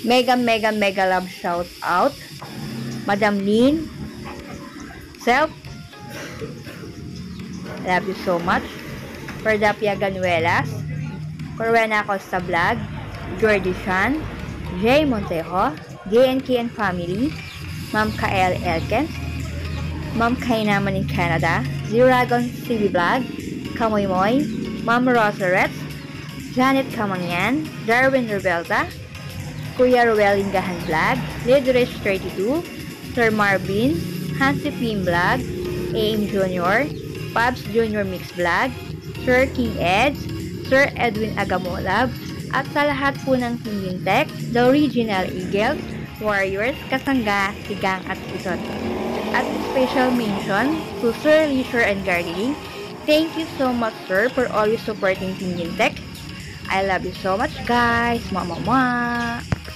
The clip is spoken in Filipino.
Mega love shout out Madam Lynn Self, love you so much. Perdapia Ganuelas, Corwena Costa Vlog, Jordy Shan, Jay Montejo, JNK and Family, Ma'am Kael Elkens, Ma'am Kay naman in Canada, Ziragon TV Vlog, Kamoy Moy, Ma'am Rosarets, Janet Kamangyan, Darwin Rebelta, Kuya Ruel Ingahan Vlog, Lidrich 32, Sir Marvin, Hansi Pim Vlog, AIM Jr., Pabs Jr. Mix Vlog, Sir King Eds, Sir Edwin Agamolab, at sa lahat po ng Team Yintech, The Original Eagles, Warriors, Kasangga, Sigang at Itot. At special mention to Sir Leisure and Gardening. Thank you so much, sir, for always supporting Team Yintech. I love you so much, guys. Mwah, mwah, mwah.